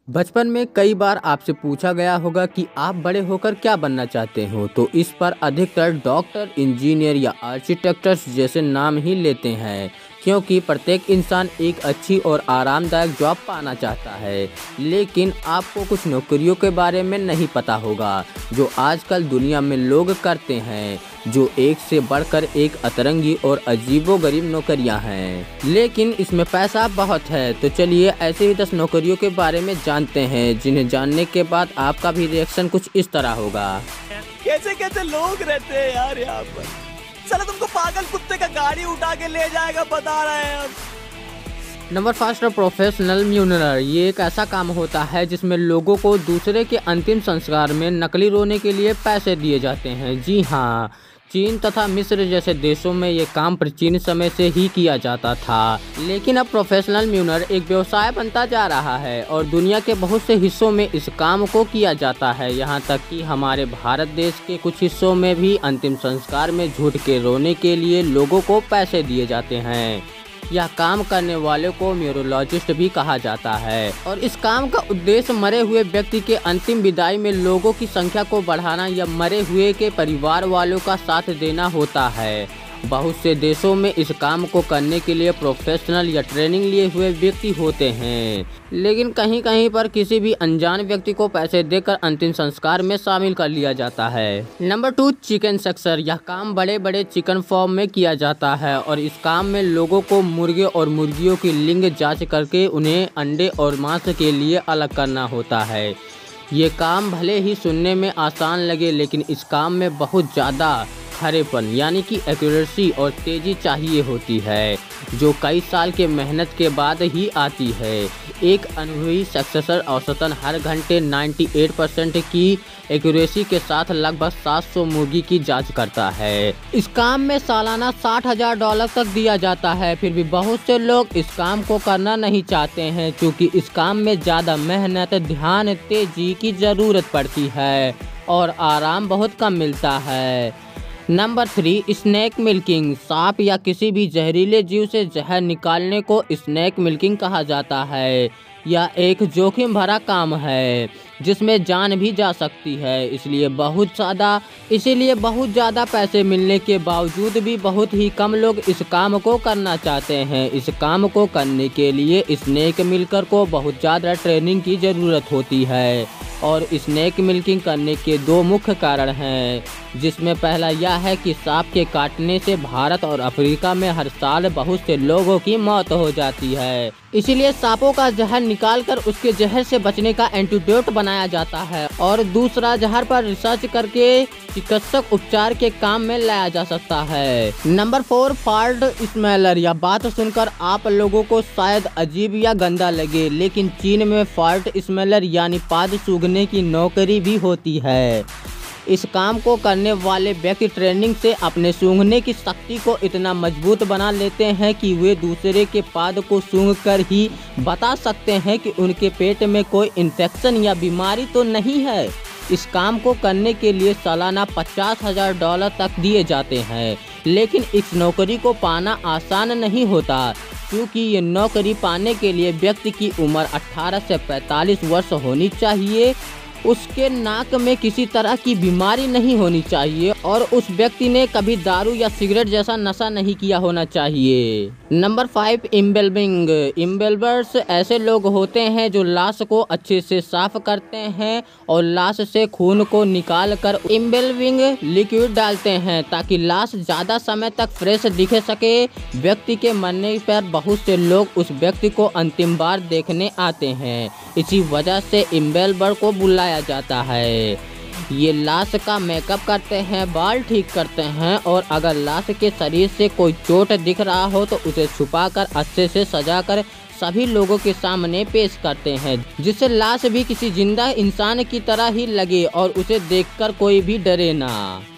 बचपन में कई बार आपसे पूछा गया होगा कि आप बड़े होकर क्या बनना चाहते हो, तो इस पर अधिकतर डॉक्टर, इंजीनियर या आर्किटेक्ट्स जैसे नाम ही लेते हैं, क्योंकि प्रत्येक इंसान एक अच्छी और आरामदायक जॉब पाना चाहता है। लेकिन आपको कुछ नौकरियों के बारे में नहीं पता होगा जो आजकल दुनिया में लोग करते हैं, जो एक से बढ़कर एक अतरंगी और अजीबोगरीब नौकरियां हैं, लेकिन इसमें पैसा बहुत है। तो चलिए ऐसे ही 10 नौकरियों के बारे में जानते हैं, जिन्हें जानने के बाद आपका भी रिएक्शन कुछ इस तरह होगा। कैसे कैसे लोग रहते हैं यार यहाँ पर। साला तुमको पागल कुत्ते का गाड़ी उठा के ले जाएगा, बता रहे हैं हम। Number 5 professional mourner. ये एक ऐसा काम होता है जिसमें लोगों को दूसरे के अंतिम संस्कार में नकली रोने के लिए पैसे दिए जाते हैं। जी हाँ, चीन तथा मिस्र जैसे देशों में ये काम प्राचीन समय से ही किया जाता था, लेकिन अब प्रोफेशनल म्यूनर एक व्यवसाय बनता जा रहा है और दुनिया के बहुत से हिस्सों में इस काम को किया जाता है। यहाँ तक कि हमारे भारत देश के कुछ हिस्सों में भी अंतिम संस्कार में झूठ के रोने के लिए लोगों को पैसे दिए जाते हैं। यह काम करने वाले को म्यूरोलॉजिस्ट भी कहा जाता है और इस काम का उद्देश्य मरे हुए व्यक्ति के अंतिम विदाई में लोगों की संख्या को बढ़ाना या मरे हुए के परिवार वालों का साथ देना होता है। बहुत से देशों में इस काम को करने के लिए प्रोफेशनल या ट्रेनिंग लिए हुए व्यक्ति होते हैं, लेकिन कहीं कहीं पर किसी भी अनजान व्यक्ति को पैसे देकर अंतिम संस्कार में शामिल कर लिया जाता है। Number 2 chicken sexer. यह काम बड़े बड़े चिकन फार्म में किया जाता है और इस काम में लोगों को मुर्गे और मुर्गियों की लिंग जांच करके उन्हें अंडे और मांस के लिए अलग करना होता है। ये काम भले ही सुनने में आसान लगे, लेकिन इस काम में बहुत ज़्यादा खरेपन यानी कि एक्यूरेसी और तेज़ी चाहिए होती है, जो कई साल के मेहनत के बाद ही आती है। एक अनुभवी सक्सेसर औसतन हर घंटे 98% की एक्यूरेसी के साथ लगभग 700 मुर्गी की जांच करता है। इस काम में सालाना $60,000 तक दिया जाता है। फिर भी बहुत से लोग इस काम को करना नहीं चाहते हैं, क्योंकि इस काम में ज़्यादा मेहनत, ध्यान, तेज़ी की ज़रूरत पड़ती है और आराम बहुत कम मिलता है। Number 3 snake milking. सांप या किसी भी जहरीले जीव से जहर निकालने को स्नेक मिल्किंग कहा जाता है। यह एक जोखिम भरा काम है जिसमें जान भी जा सकती है, इसलिए बहुत ज़्यादा पैसे मिलने के बावजूद भी बहुत ही कम लोग इस काम को करना चाहते हैं। इस काम को करने के लिए स्नेक मिल्कर को बहुत ज़्यादा ट्रेनिंग की ज़रूरत होती है और स्नेक मिल्किंग करने के 2 मुख्य कारण हैं, जिसमें पहला यह है कि सांप के काटने से भारत और अफ्रीका में हर साल बहुत से लोगों की मौत हो जाती है। इसीलिए सांपों का जहर निकालकर उसके जहर से बचने का एंटीडोट बनाया जाता है और दूसरा जहर पर रिसर्च करके चिकित्सक उपचार के काम में लाया जा सकता है। Number 4 fart smeller. यह बात सुनकर आप लोगों को शायद अजीब या गंदा लगे, लेकिन चीन में फार्ट स्मेलर यानी पाद सूंघने की नौकरी भी होती है। इस काम को करने वाले व्यक्ति ट्रेनिंग से अपने सूंघने की शक्ति को इतना मजबूत बना लेते हैं कि वे दूसरे के पाद को सूंघकर ही बता सकते हैं कि उनके पेट में कोई इन्फेक्शन या बीमारी तो नहीं है। इस काम को करने के लिए सालाना $50,000 तक दिए जाते हैं, लेकिन इस नौकरी को पाना आसान नहीं होता, क्योंकि ये नौकरी पाने के लिए व्यक्ति की उम्र 18 से 45 वर्ष होनी चाहिए, उसके नाक में किसी तरह की बीमारी नहीं होनी चाहिए और उस व्यक्ति ने कभी दारू या सिगरेट जैसा नशा नहीं किया होना चाहिए। नंबर 5 इम्बेल्विंग। इम्बेल्वर्स ऐसे लोग होते हैं जो लाश को अच्छे से साफ करते हैं और लाश से खून को निकाल कर इम्बेल्विंग लिक्विड डालते हैं ताकि लाश ज़्यादा समय तक फ्रेश दिख सके। व्यक्ति के मरने पर बहुत से लोग उस व्यक्ति को अंतिम बार देखने आते हैं, इसी वजह से इम्बेल्वर को बुलाया जाता है। ये लाश का मेकअप करते हैं, बाल ठीक करते हैं और अगर लाश के शरीर से कोई चोट दिख रहा हो तो उसे छुपाकर अच्छे से सजाकर सभी लोगों के सामने पेश करते हैं, जिससे लाश भी किसी जिंदा इंसान की तरह ही लगे और उसे देखकर कोई भी डरे ना।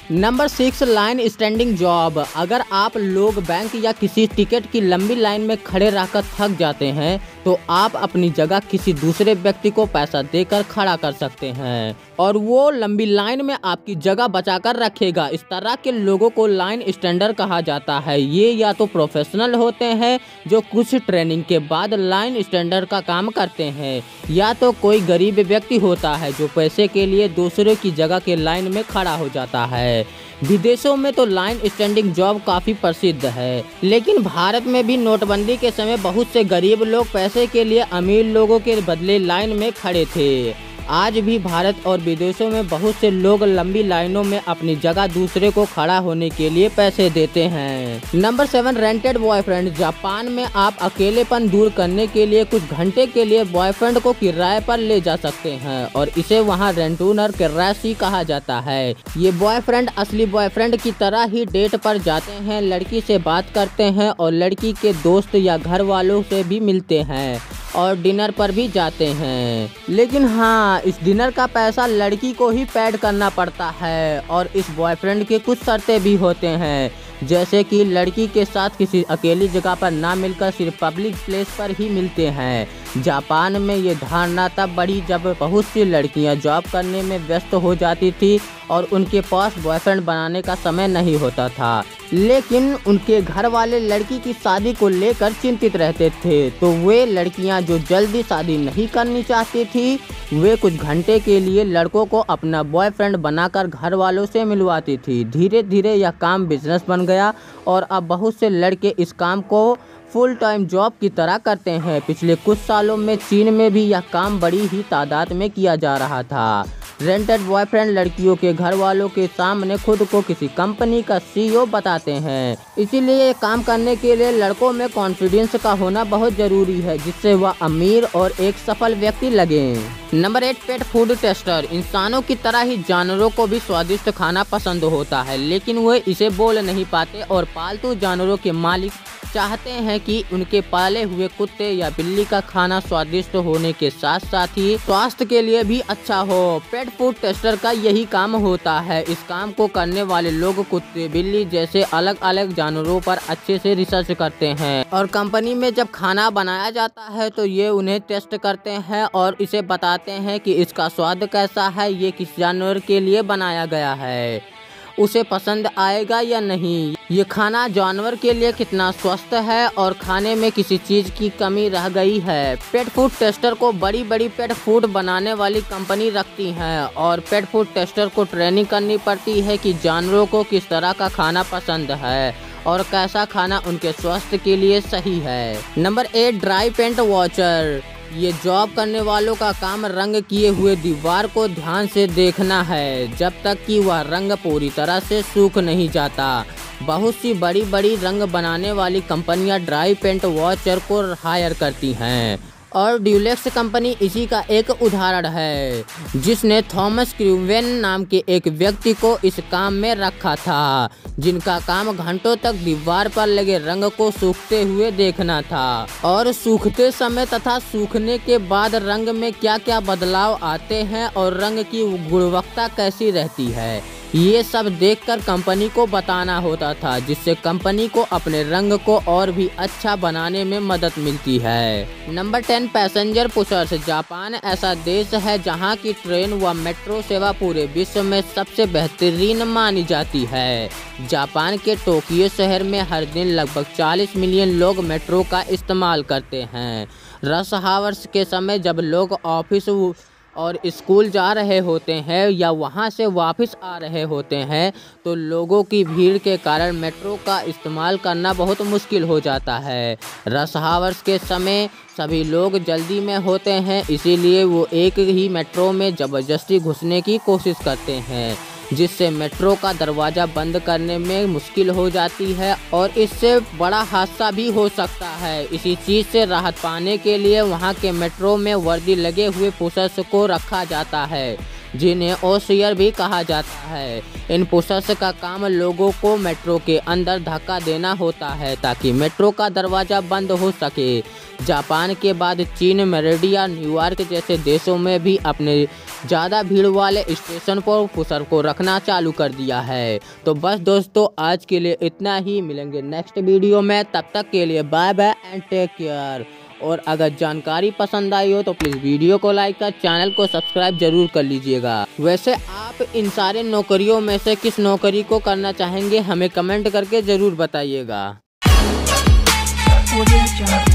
Number 6 line standing job. अगर आप लोग बैंक या किसी टिकट की लंबी लाइन में खड़े रहकर थक जाते हैं तो आप अपनी जगह किसी दूसरे व्यक्ति को पैसा देकर खड़ा कर सकते हैं और वो लंबी लाइन में आपकी जगह बचाकर रखेगा। इस तरह के लोगों को लाइन स्टैंडर कहा जाता है। ये या तो प्रोफेशनल होते हैं जो कुछ ट्रेनिंग के बाद लाइन स्टैंडर का काम करते हैं, या तो कोई गरीब व्यक्ति होता है जो पैसे के लिए दूसरे की जगह के लाइन में खड़ा हो जाता है। विदेशों में तो लाइन स्टैंडिंग जॉब काफ़ी प्रसिद्ध है, लेकिन भारत में भी नोटबंदी के समय बहुत से गरीब लोग पैसे के लिए अमीर लोगों के बदले लाइन में खड़े थे। आज भी भारत और विदेशों में बहुत से लोग लंबी लाइनों में अपनी जगह दूसरे को खड़ा होने के लिए पैसे देते हैं। Number 7 rented boyfriend. जापान में आप अकेलेपन दूर करने के लिए कुछ घंटे के लिए बॉयफ्रेंड को किराए पर ले जा सकते हैं और इसे वहां रेंटूनर किरासी कहा जाता है। ये बॉयफ्रेंड असली बॉयफ्रेंड की तरह ही डेट पर जाते हैं, लड़की से बात करते हैं और लड़की के दोस्त या घर वालों से भी मिलते हैं और डिनर पर भी जाते हैं। लेकिन हाँ, इस डिनर का पैसा लड़की को ही पेड करना पड़ता है और इस बॉयफ्रेंड के कुछ शर्तें भी होते हैं, जैसे कि लड़की के साथ किसी अकेली जगह पर ना मिलकर सिर्फ पब्लिक प्लेस पर ही मिलते हैं। जापान में ये धारणा तब बढ़ी जब बहुत सी लड़कियां जॉब करने में व्यस्त हो जाती थी और उनके पास बॉयफ्रेंड बनाने का समय नहीं होता था, लेकिन उनके घर वाले लड़की की शादी को लेकर चिंतित रहते थे। तो वे लड़कियां जो जल्दी शादी नहीं करनी चाहती थी वे कुछ घंटे के लिए लड़कों को अपना बॉयफ्रेंड बनाकर घर वालों से मिलवाती थी। धीरे धीरे यह काम बिजनेस बन गया और अब बहुत से लड़के इस काम को फुल टाइम जॉब की तरह करते हैं। पिछले कुछ सालों में चीन में भी यह काम बड़ी ही तादाद में किया जा रहा था। रेंटेड बॉयफ्रेंड लड़कियों के घर वालों के सामने खुद को किसी कंपनी का सीईओ बताते हैं, इसीलिए ये काम करने के लिए लड़कों में कॉन्फिडेंस का होना बहुत जरूरी है जिससे वह अमीर और एक सफल व्यक्ति लगे। Number 8 pet food tester. इंसानों की तरह ही जानवरों को भी स्वादिष्ट खाना पसंद होता है, लेकिन वे इसे बोल नहीं पाते और पालतू जानवरों के मालिक चाहते हैं कि उनके पाले हुए कुत्ते या बिल्ली का खाना स्वादिष्ट होने के साथ साथ ही स्वास्थ्य के लिए भी अच्छा हो। पेट फूड टेस्टर का यही काम होता है। इस काम को करने वाले लोग कुत्ते बिल्ली जैसे अलग अलग जानवरों पर अच्छे से रिसर्च करते हैं और कंपनी में जब खाना बनाया जाता है तो ये उन्हें टेस्ट करते हैं और इसे बताते हैं कि इसका स्वाद कैसा है, ये किस जानवर के लिए बनाया गया है, उसे पसंद आएगा या नहीं, ये खाना जानवर के लिए कितना स्वस्थ है और खाने में किसी चीज़ की कमी रह गई है। पेट फूड टेस्टर को बड़ी बड़ी पेट फूड बनाने वाली कंपनी रखती हैं और पेट फूड टेस्टर को ट्रेनिंग करनी पड़ती है कि जानवरों को किस तरह का खाना पसंद है और कैसा खाना उनके स्वास्थ्य के लिए सही है। Number 8 dry paint watcher. ये जॉब करने वालों का काम रंग किए हुए दीवार को ध्यान से देखना है जब तक कि वह रंग पूरी तरह से सूख नहीं जाता। बहुत सी बड़ी बड़ी रंग बनाने वाली कंपनियां ड्राई पेंट वॉचर को हायर करती हैं और ड्यूलेक्स कंपनी इसी का एक उदाहरण है, जिसने थॉमस क्रूवेन नाम के एक व्यक्ति को इस काम में रखा था, जिनका काम घंटों तक दीवार पर लगे रंग को सूखते हुए देखना था और सूखते समय तथा सूखने के बाद रंग में क्या क्या बदलाव आते हैं और रंग की गुणवत्ता कैसी रहती है, ये सब देखकर कंपनी को बताना होता था, जिससे कंपनी को अपने रंग को और भी अच्छा बनाने में मदद मिलती है। Number 10 passenger pushers. जापान ऐसा देश है जहां की ट्रेन व मेट्रो सेवा पूरे विश्व में सबसे बेहतरीन मानी जाती है। जापान के टोक्यो शहर में हर दिन लगभग 40 मिलियन लोग मेट्रो का इस्तेमाल करते हैं। रश आवर्स के समय जब लोग ऑफिस और स्कूल जा रहे होते हैं या वहां से वापस आ रहे होते हैं तो लोगों की भीड़ के कारण मेट्रो का इस्तेमाल करना बहुत मुश्किल हो जाता है। रश आवर्स के समय सभी लोग जल्दी में होते हैं, इसीलिए वो एक ही मेट्रो में ज़बरदस्ती घुसने की कोशिश करते हैं, जिससे मेट्रो का दरवाज़ा बंद करने में मुश्किल हो जाती है और इससे बड़ा हादसा भी हो सकता है। इसी चीज़ से राहत पाने के लिए वहां के मेट्रो में वर्दी लगे हुए पुशर्स को रखा जाता है, जिन्हें ओशियर भी कहा जाता है। इन पुशर्स का काम लोगों को मेट्रो के अंदर धक्का देना होता है ताकि मेट्रो का दरवाज़ा बंद हो सके। जापान के बाद चीन, मेरिडिया, न्यूयॉर्क जैसे देशों में भी अपने ज़्यादा भीड़ वाले स्टेशन पर पुशर को रखना चालू कर दिया है। तो बस दोस्तों, आज के लिए इतना ही। मिलेंगे नेक्स्ट वीडियो में, तब तक के लिए bye bye and take care. और अगर जानकारी पसंद आई हो तो प्लीज़ वीडियो को लाइक कर चैनल को सब्सक्राइब जरूर कर लीजिएगा। वैसे आप इन सारे नौकरियों में से किस नौकरी को करना चाहेंगे, हमें कमेंट करके ज़रूर बताइएगा।